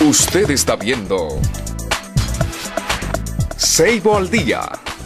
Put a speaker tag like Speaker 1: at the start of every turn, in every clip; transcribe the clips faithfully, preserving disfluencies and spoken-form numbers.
Speaker 1: Usted está viendo Seibo al Día.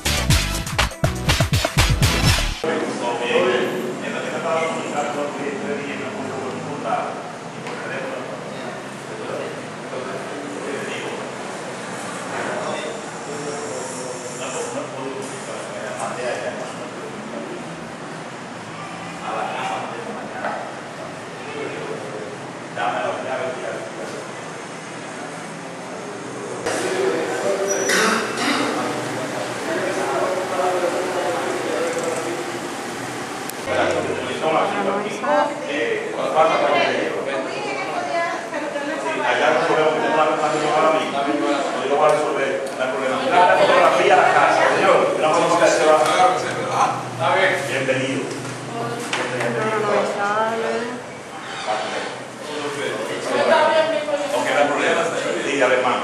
Speaker 2: Bienvenido. Ok, no hay problema. Dígale, hermano.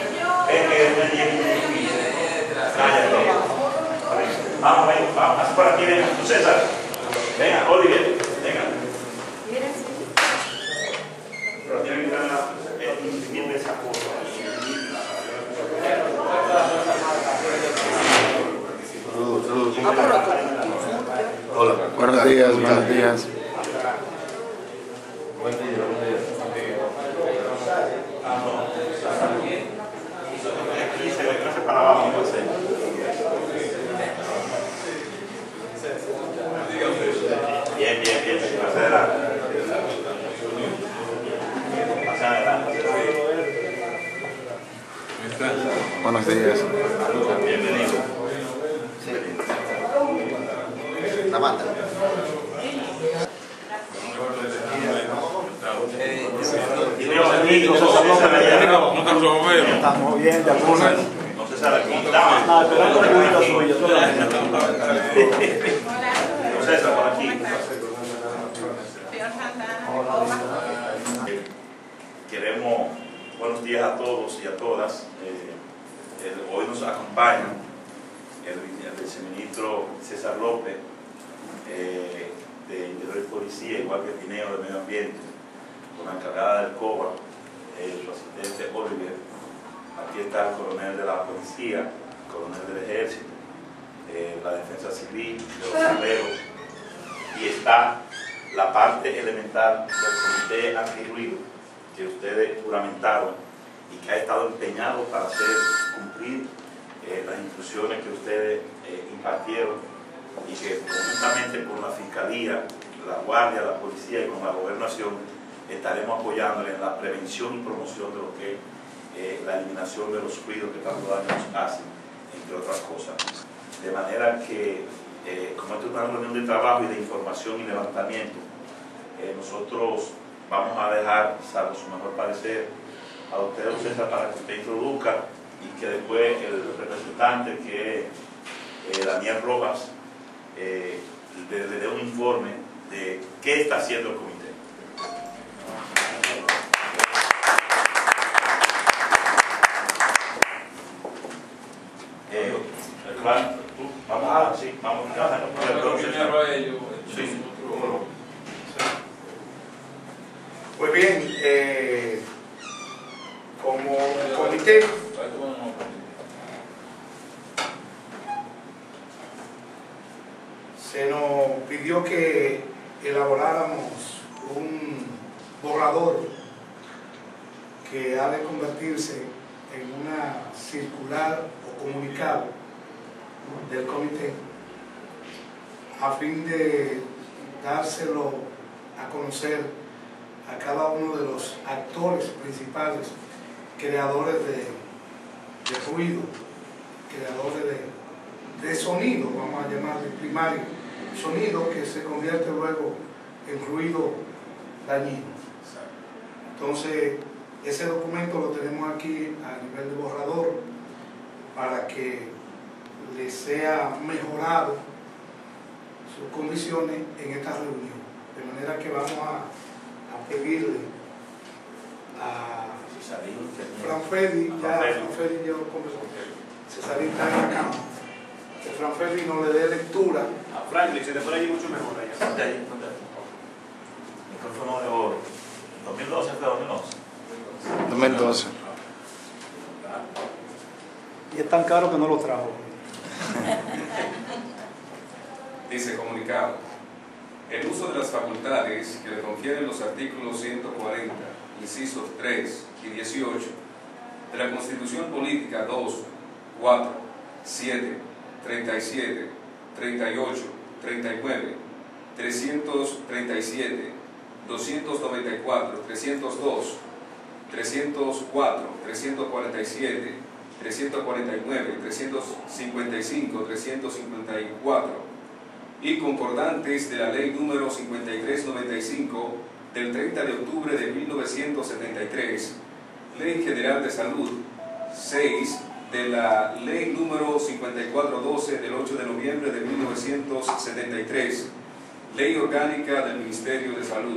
Speaker 2: Vamos, vamos, vamos. Haz por aquí, venga. Tú, César. Venga, Oliver. Venga. Pero tienen que dar el cumplimiento de esa cosa.
Speaker 3: Saludos, saludos.
Speaker 4: Hola. Buenos días, buenos días.
Speaker 3: Buen día, buen día.
Speaker 2: Aquí se ve que no se para abajo, no sé. Bien, bien, bien. Pase adelante. Pase adelante.
Speaker 4: Buenos días.
Speaker 2: Bienvenido.
Speaker 3: La mata.
Speaker 5: Estamos bien, de alguna.
Speaker 2: No se sabe aquí.
Speaker 5: Ah, esperando una cubita suya.
Speaker 2: No se sabe por aquí. Queremos buenos días a todos y a todas. Eh, el, hoy nos acompaña el, el viceministro César López, eh, de Interior y Policía, igual que Tineo de Medio Ambiente, con la encargada del COBA, eh, su asistente Oliver. Aquí está el coronel de la policía, el coronel del ejército, eh, la defensa civil, de los bomberos, y está la parte elemental del comité antirruido que ustedes juramentaron y que ha estado empeñado para hacer cumplir eh, las instrucciones que ustedes eh, impartieron, y que conjuntamente con la Fiscalía, la Guardia, la Policía y con la Gobernación estaremos apoyándole en la prevención y promoción de lo que es eh, la eliminación de los ruidos que tanto daño nos hacen, entre otras cosas. De manera que, eh, como esto es una reunión de trabajo y de información y levantamiento, eh, nosotros vamos a dejar, salvo su mejor parecer, a usted, César, para que usted introduzca y que después el representante, que es eh, Daniel Rojas, eh, le, le dé un informe de qué está haciendo el comité. Eh, claro, tú, vamos a, sí, vamos a trabajar con el sí.
Speaker 5: Pues bien, eh, como comité, se nos pidió que elaboráramos un borrador que ha de convertirse en una circular o comunicado del comité a fin de dárselo a conocer a cada uno de los actores principales, creadores de, de ruido, creadores de, de sonido, vamos a llamarle primario, sonido que se convierte luego en ruido dañino. Entonces, ese documento lo tenemos aquí a nivel de borrador para que le sea mejorado sus condiciones en esta reunión. De manera que vamos a, a pedirle a Fran Freddy, ya Fran Freddy ya lo conversó, Cesarín está en la cama, que Fran Freddy nos le dé lectura.
Speaker 6: A Franklin, se te fue allí mucho mejor allá.
Speaker 2: Ponte ahí, ponte ahí. Micrófono de oro. ¿dos mil doce fue dos mil once?
Speaker 4: dos mil doce.
Speaker 5: Y es tan caro que no lo trajo.
Speaker 7: Dice comunicado: el uso de las facultades que le confieren los artículos ciento cuarenta, incisos tres y dieciocho de la Constitución Política dos, cuatro, siete, treinta y siete, treinta y ocho, treinta y nueve, trescientos treinta y siete, doscientos noventa y cuatro, trescientos dos, trescientos cuatro, trescientos cuarenta y siete, trescientos cuarenta y nueve, trescientos cincuenta y cinco, trescientos cincuenta y cuatro y concordantes de la Ley número cincuenta y tres noventa y cinco del treinta de octubre de mil novecientos setenta y tres, Ley General de Salud, seis de la Ley número cincuenta y cuatro doce del ocho de noviembre de mil novecientos setenta y tres, Ley Orgánica del Ministerio de Salud.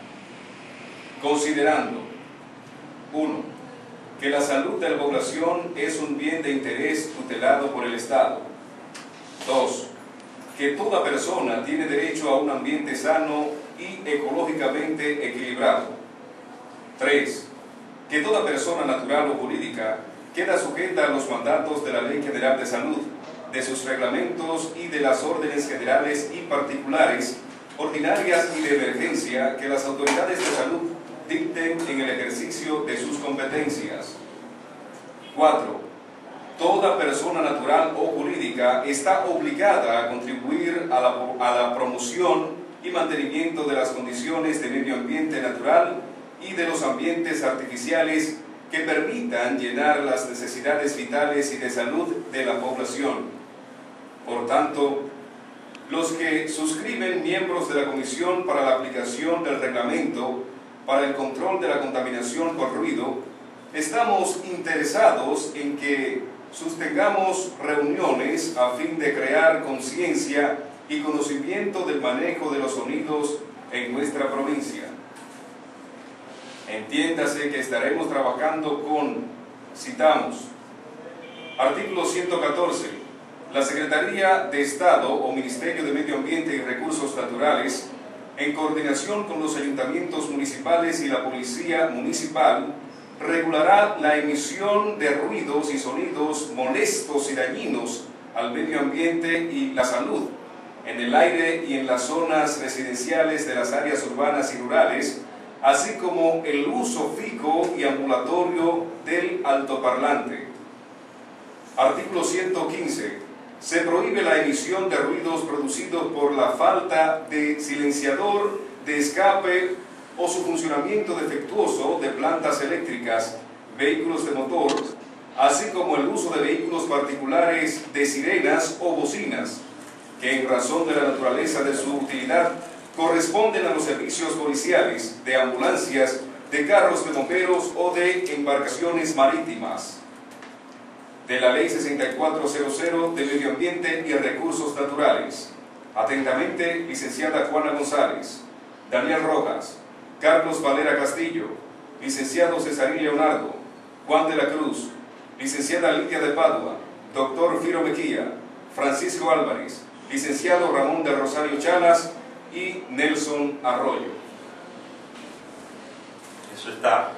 Speaker 7: Considerando: uno. Que la salud de la población es un bien de interés tutelado por el Estado. dos. Que toda persona tiene derecho a un ambiente sano y ecológicamente equilibrado. tres. Que toda persona natural o jurídica queda sujeta a los mandatos de la Ley General de Salud, de sus reglamentos y de las órdenes generales y particulares, ordinarias y de emergencia que las autoridades de salud dicten en el ejercicio de sus competencias. cuatro. Toda persona natural o jurídica está obligada a contribuir a la, a la promoción y mantenimiento de las condiciones de medio ambiente natural y de los ambientes artificiales que permitan llenar las necesidades vitales y de salud de la población. Por tanto, los que suscriben miembros de la Comisión para la aplicación del reglamento para el control de la contaminación por ruido, estamos interesados en que sostengamos reuniones a fin de crear conciencia y conocimiento del manejo de los sonidos en nuestra provincia. Entiéndase que estaremos trabajando con, citamos, artículo ciento catorce, la Secretaría de Estado o Ministerio de Medio Ambiente y Recursos Naturales, en coordinación con los ayuntamientos municipales y la Policía Municipal, regulará la emisión de ruidos y sonidos molestos y dañinos al medio ambiente y la salud, en el aire y en las zonas residenciales de las áreas urbanas y rurales, así como el uso fijo y ambulatorio del altoparlante. Artículo ciento quince. Se prohíbe la emisión de ruidos producidos por la falta de silenciador de escape o su funcionamiento defectuoso de plantas eléctricas, vehículos de motor, así como el uso de vehículos particulares de sirenas o bocinas, que en razón de la naturaleza de su utilidad corresponden a los servicios policiales, de ambulancias, de carros de bomberos o de embarcaciones marítimas. De la Ley sesenta y cuatro cero cero de Medio Ambiente y Recursos Naturales. Atentamente, licenciada Juana González, Daniel Rojas, Carlos Valera Castillo, licenciado Cesarín Leonardo, Juan de la Cruz, licenciada Lidia de Padua, doctor Firo Mejía, Francisco Álvarez, licenciado Ramón de Rosario Chalas y Nelson Arroyo.
Speaker 2: Eso está.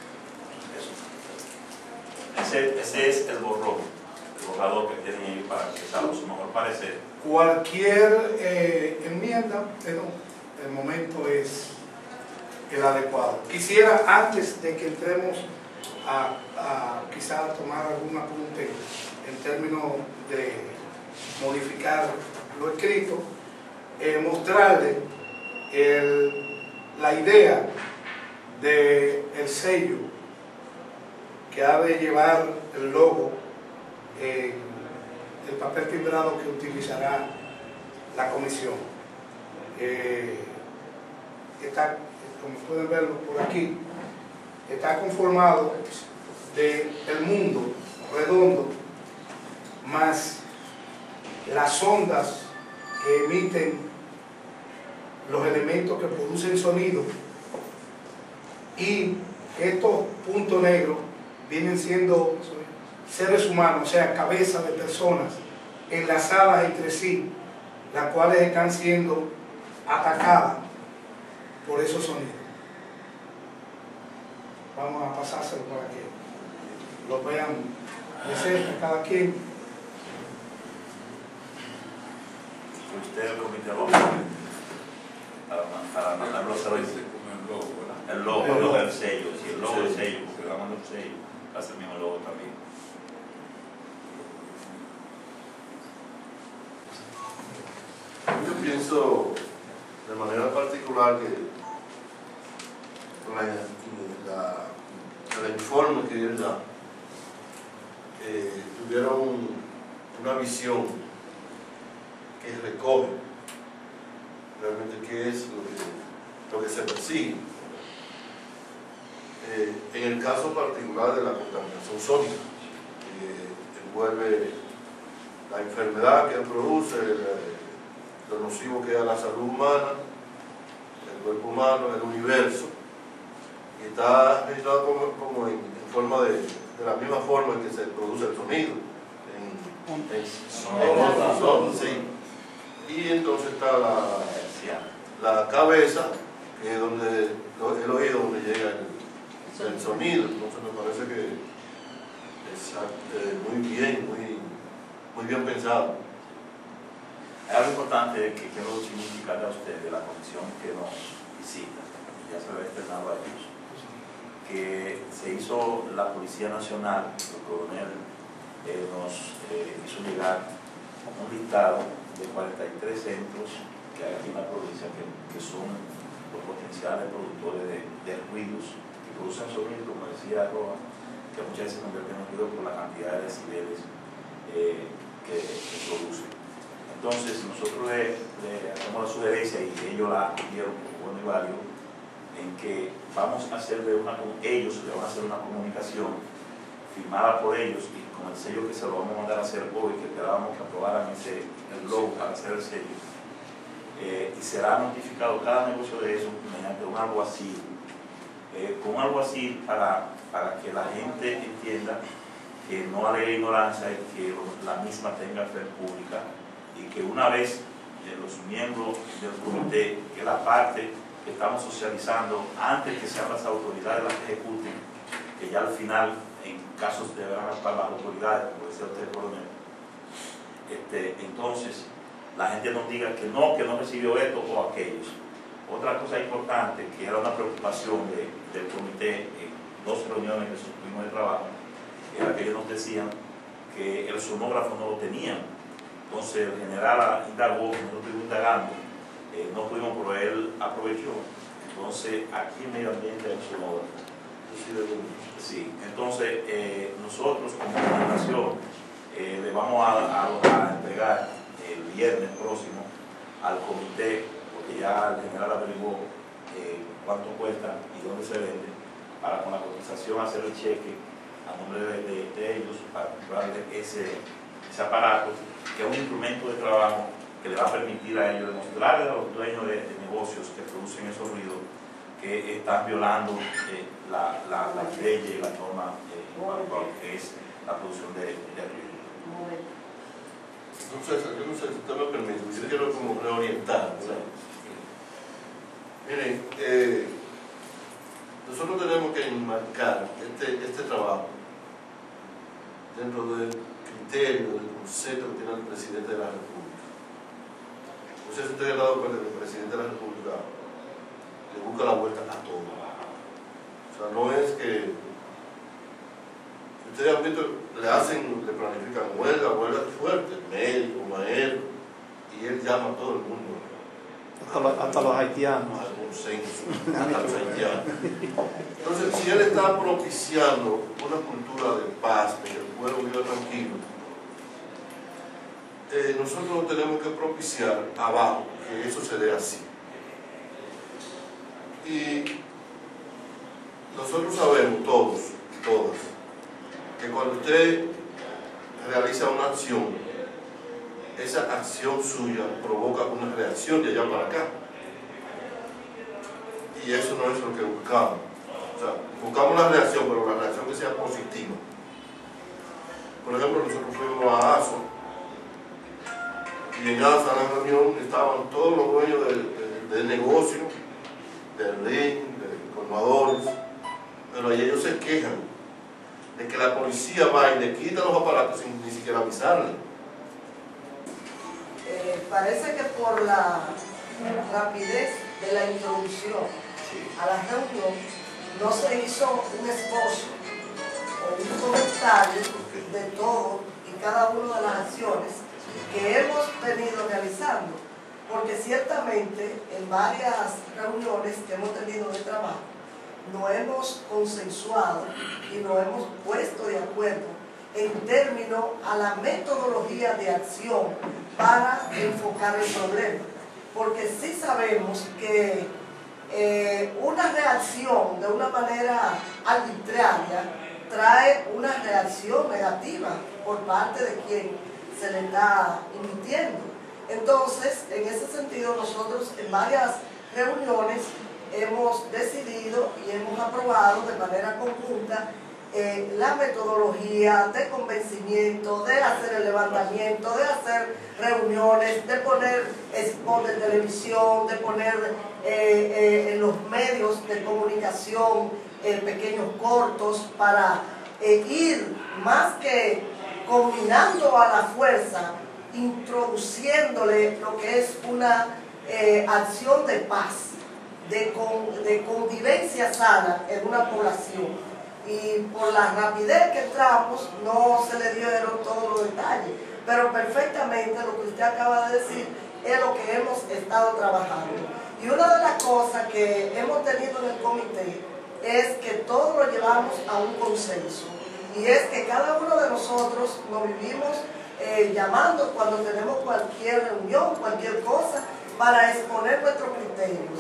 Speaker 2: Eso. Ese, ese es el borrón, el borrador que tienen ahí para que salga su mejor parecer.
Speaker 5: Cualquier eh, enmienda, pero el momento es el adecuado. Quisiera, antes de que entremos a, a quizá tomar algún apunte en términos de modificar lo escrito, eh, mostrarle el, la idea del sello que ha de llevar el logo, eh, el papel timbrado que utilizará la comisión. Eh, está, como pueden verlo por aquí, está conformado de el mundo redondo más las ondas que emiten los elementos que producen sonido, y estos puntos negros vienen siendo seres humanos, o sea, cabezas de personas enlazadas entre sí, las cuales están siendo atacadas por esos sonidos. vamos a pasárselo para que lo vean de cerca cada quien.
Speaker 2: Usted el comité loco para, para mandarlo a hacer hoy. El logo, el logo del sello, si el logo del sello, porque le damos el sello, hace el mismo logo también.
Speaker 3: Yo pienso de manera particular que la, la, el informe que él da eh, tuvieron una visión que recoge realmente qué es lo que, lo que se persigue. Eh, en el caso particular de la contaminación sónica, que envuelve la enfermedad que produce, el, lo nocivo que es a la salud humana, el cuerpo humano, el universo, y está registrado como, como en, en forma de, de la misma forma en que se produce el sonido, en, en, en, en son, sí. Y entonces está la, la cabeza, que es donde, el oído donde llega el, el sonido. Entonces me parece que es eh, muy bien, muy, muy bien pensado.
Speaker 2: Algo importante que quiero significarle a usted de la comisión que nos visita, ya se lo he externado a ellos, que se hizo la Policía Nacional, el coronel eh, nos eh, hizo llegar un listado de cuarenta y tres centros que hay aquí en la provincia que, que son los potenciales productores de, de ruidos, que producen sonido, como decía Roa, que muchas veces convierten en ruido por la cantidad de decibeles eh, que, que producen. Entonces nosotros le, le hacemos la sugerencia y ellos la dieron como bueno y válido en que vamos a hacerle una, ellos le van a hacer una comunicación firmada por ellos y con el sello que se lo vamos a mandar a hacer hoy, que esperábamos que aprobaran ese, el logo para hacer el sello, eh, y será notificado cada negocio de eso mediante un alguacil, eh, con un alguacil para, para que la gente entienda que no alegue ignorancia y que la misma tenga fe pública, y que una vez eh, los miembros del comité, que es la parte que estamos socializando, antes que sean las autoridades las que ejecuten, que ya al final, en casos deberán actuar las autoridades, como decía usted, coronel, este, entonces la gente nos diga que no, que no recibió esto o aquellos. Otra cosa importante, que era una preocupación de, del comité en dos reuniones que tuvimos de trabajo, era que ellos nos decían que el sonógrafo no lo tenían. Entonces el general indagó, nosotros estuvimos indagando, eh, no pudimos, pero él aprovechó. Entonces aquí en medio ambiente hay un sonógrafo. Sí, entonces eh, nosotros como organización eh, le vamos a, a, a entregar el viernes próximo al comité, porque ya el general averiguó eh, cuánto cuesta y dónde se vende, para con la cotización hacer el cheque a nombre de, de, de ellos para comprarle ese, ese aparato, que es un instrumento de trabajo que le va a permitir a ellos demostrarle a los dueños de, de negocios que producen esos ruidos que están violando eh, la, la, la ley y la norma eh, en cuanto a lo que es la producción de, de ruido.
Speaker 3: Entonces, yo no sé si usted me permite, yo quiero como reorientar. ¿Sí? Miren, eh, nosotros tenemos que enmarcar este, este trabajo dentro del criterio, del concepto que tiene el presidente de la República. No sé si usted ha dado cuenta que el presidente de la República le busca la vuelta a todo. O sea, no es que ustedes han visto, le hacen, le planifican huelga, huelga fuerte, médico, maestro, y él llama a todo el mundo.
Speaker 8: Hasta los, hasta los haitianos.
Speaker 3: Al consenso, hasta los haitianos. Entonces, si él está propiciando una cultura de paz, de que el pueblo viva tranquilo, eh, nosotros tenemos que propiciar abajo que eso se dé así. Y nosotros sabemos todos, todas, que cuando usted realiza una acción, esa acción suya provoca una reacción de allá para acá. Y eso no es lo que buscamos. O sea, buscamos la reacción, pero la reacción que sea positiva. Por ejemplo, nosotros fuimos a ASO, y en ASO, en la reunión, estaban todos los dueños del de, de negocio, del ring, de colmadores, pero ahí ellos se quejan de que la policía va y le quita los aparatos sin ni siquiera avisarle.
Speaker 9: Eh, parece que por la rapidez de la introducción a la reunión no se hizo un esbozo o un comentario de todo y cada una de las acciones que hemos venido realizando, porque ciertamente en varias reuniones que hemos tenido de trabajo no hemos consensuado y nos hemos puesto de acuerdo en términos a la metodología de acción para enfocar el problema, porque sí sabemos que eh, una reacción de una manera arbitraria trae una reacción negativa por parte de quien se le está emitiendo. Entonces, en ese sentido, nosotros en varias reuniones hemos decidido y hemos aprobado de manera conjunta eh, la metodología de convencimiento, de hacer el levantamiento, de hacer reuniones, de poner spots de televisión, de poner eh, eh, en los medios de comunicación eh, pequeños cortos para eh, ir más que combinando a la fuerza, introduciéndole lo que es una eh, acción de paz, de, con, de convivencia sana en una población. Y por la rapidez que entramos no se le dieron todos los detalles, pero perfectamente lo que usted acaba de decir es lo que hemos estado trabajando. Y una de las cosas que hemos tenido en el comité es que todos lo llevamos a un consenso, y es que cada uno de nosotros nos vivimos eh, llamando cuando tenemos cualquier reunión, cualquier cosa, para exponer nuestros criterios.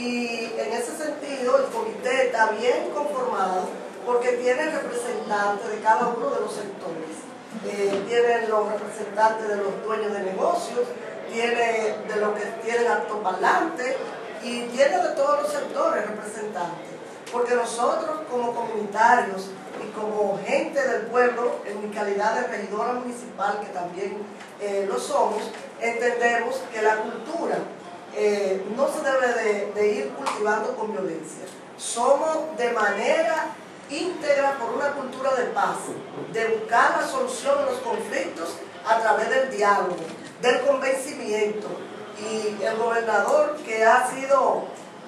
Speaker 9: Y en ese sentido el comité está bien conformado porque tiene representantes de cada uno de los sectores. Eh, tienen los representantes de los dueños de negocios, tiene de los que tienen altoparlantes y tiene de todos los sectores representantes. Porque nosotros como comunitarios y como gente del pueblo, en mi calidad de regidora municipal, que también eh, lo somos, entendemos que la cultura eh, no se debe de, de ir cultivando con violencia. Somos de manera íntegra por una cultura de paz, de buscar la solución de los conflictos a través del diálogo, del convencimiento. Y el gobernador, que ha sido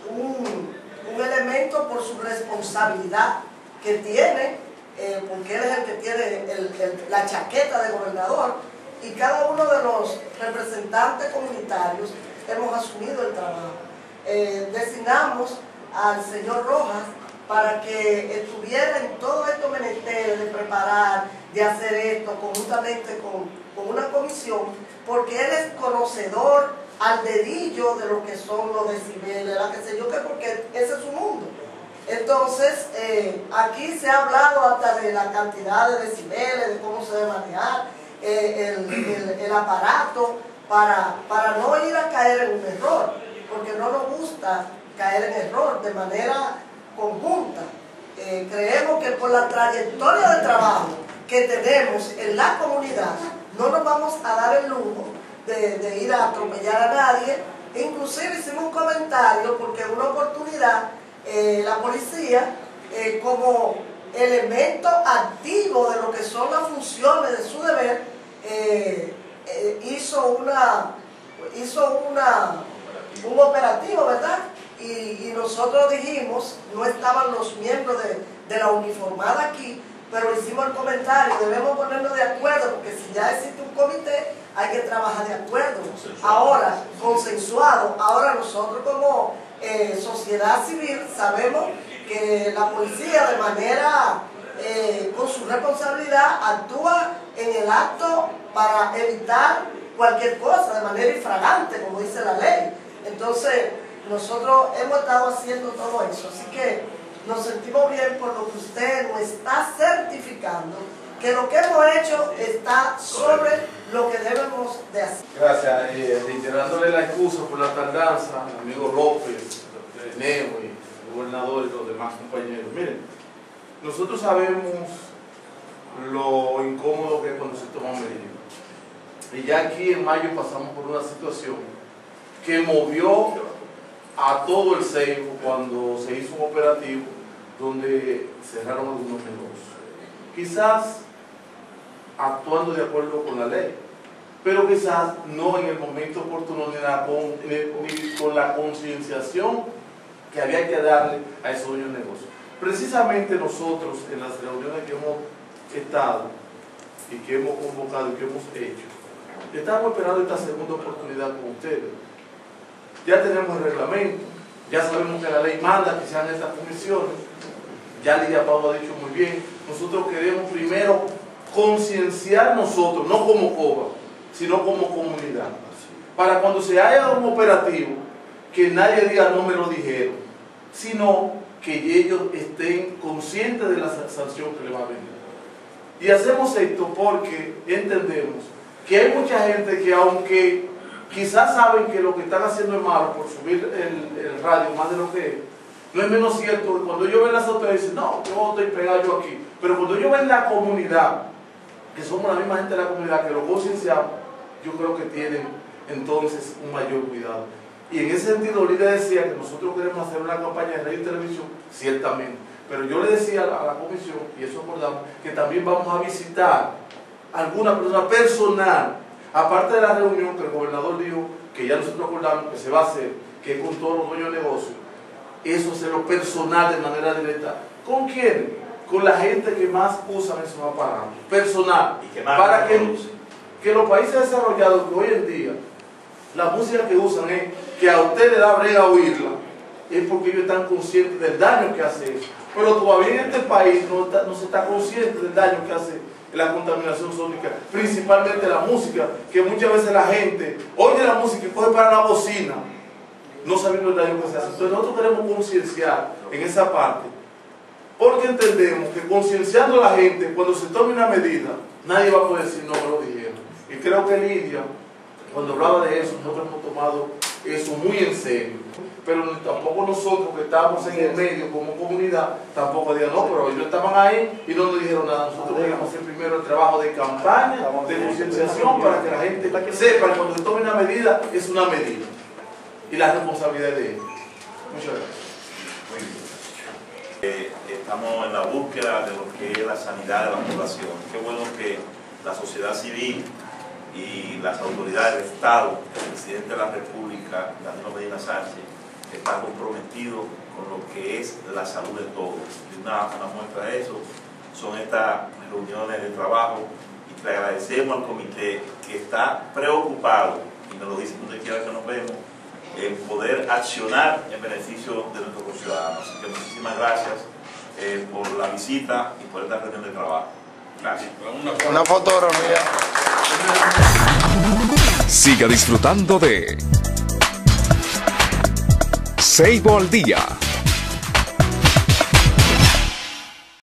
Speaker 9: un, un elemento por su responsabilidad que tiene, eh, porque él es el que tiene el, el, la chaqueta de gobernador, y cada uno de los representantes comunitarios hemos asumido el trabajo. Eh, designamos al señor Rojas para que estuviera en todo esto menester de preparar, de hacer esto conjuntamente con, con una comisión, porque él es conocedor al dedillo de lo que son los decibeles, la que sé yo qué, porque ese es su mundo. Entonces, eh, aquí se ha hablado hasta de la cantidad de decibeles, de cómo se debe manejar eh, el, el, el aparato, para, para no ir a caer en un error, porque no nos gusta caer en error de manera conjunta. Eh, creemos que por la trayectoria de trabajo que tenemos en la comunidad, no nos vamos a dar el lujo de, de ir a atropellar a nadie. E inclusive hicimos un comentario porque en una oportunidad eh, la policía, eh, como elemento activo de lo que son las funciones de su deber, eh, eh, hizo una hizo una un operativo, ¿verdad? Y, y nosotros dijimos, no estaban los miembros de, de la uniformada aquí, pero hicimos el comentario, debemos ponernos de acuerdo, porque si ya existe un comité, hay que trabajar de acuerdo. Ahora, consensuado, ahora nosotros como eh, sociedad civil sabemos que la policía de manera, eh, con su responsabilidad, actúa en el acto para evitar cualquier cosa, de manera infragante, como dice la ley. Entonces, nosotros hemos estado haciendo todo eso, así que nos sentimos bien por lo que usted nos está certificando, que lo que hemos hecho está sobre lo que debemos de hacer.
Speaker 10: Gracias, eh, reiterándole la excusa por la tardanza, al amigo López, Neo y el gobernador y los demás compañeros. Miren, nosotros sabemos lo incómodo que es cuando se toman medidas. Y ya aquí en mayo pasamos por una situación que movió a todo el Seibo cuando se hizo un operativo donde cerraron algunos negocios. Quizás actuando de acuerdo con la ley, pero quizás no en el momento oportuno ni, la con, ni con la concienciación que había que darle a esos dueños de negocios. Precisamente nosotros en las reuniones que hemos estado y que hemos convocado y que hemos hecho, estamos esperando esta segunda oportunidad con ustedes. Ya tenemos el reglamento, ya sabemos que la ley manda que sean estas comisiones, ya Lidia Pablo ha dicho muy bien, nosotros queremos primero concienciar nosotros, no como COBA, sino como comunidad, para cuando se haya un operativo, que nadie diga no me lo dijeron, sino que ellos estén conscientes de la sanción que le va a venir. Y hacemos esto porque entendemos que hay mucha gente que aunque quizás saben que lo que están haciendo es malo por subir el, el radio más de lo que es, no es menos cierto que cuando yo veo las autoridades dicen, no, yo estoy pegado yo aquí, pero cuando yo veo la comunidad, que somos la misma gente de la comunidad que lo concienciamos, yo creo que tienen entonces un mayor cuidado. Y en ese sentido, Lidia decía que nosotros queremos hacer una campaña de radio y televisión, ciertamente, pero yo le decía a la comisión, y eso acordamos, que también vamos a visitar a alguna persona personal, aparte de la reunión que el gobernador dijo, que ya nosotros acordamos que se va a hacer, que es con todos los dueños de negocios, eso hacerlo personal de manera directa. ¿Con quién? Con la gente que más usan esos aparatos, personal,
Speaker 2: y que más
Speaker 10: para que, que los países desarrollados que hoy en día, la música que usan es que a usted le da brega oírla, es porque ellos están conscientes del daño que hace eso. Pero todavía en este país no, está, no se está consciente del daño que hace la contaminación sónica, principalmente la música, que muchas veces la gente oye la música y coge para la bocina, no sabiendo el daño que se hace. Entonces nosotros queremos concienciar en esa parte, porque entendemos que concienciando a la gente, cuando se tome una medida, nadie va a poder decir no me lo dijeron. Y creo que Lidia, cuando hablaba de eso, nosotros hemos tomado eso muy en serio. Pero tampoco nosotros que estamos en el medio como comunidad, tampoco digan, no, pero ellos estaban ahí y no nos dijeron nada. Nosotros queremos hacer primero el trabajo de campaña, de concienciación, para que la gente sepa que cuando se tome una medida, es una medida. Y la responsabilidad de ellos. Muchas gracias.
Speaker 2: Muy bien. Eh, estamos en la búsqueda de lo que es la sanidad de la población. Qué bueno que la sociedad civil y las autoridades del Estado, el presidente de la República, Danilo Medina Sánchez, está comprometido con lo que es la salud de todos. Y una, una muestra de eso son estas reuniones de trabajo, y le agradecemos al comité que está preocupado, y nos lo dice donde quiera que nos vemos, en poder accionar en beneficio de nuestros ciudadanos. Así que muchísimas gracias eh, por la visita y por esta reunión de trabajo. Gracias.
Speaker 4: Una fotografía.
Speaker 1: Siga disfrutando de Seibo al Día.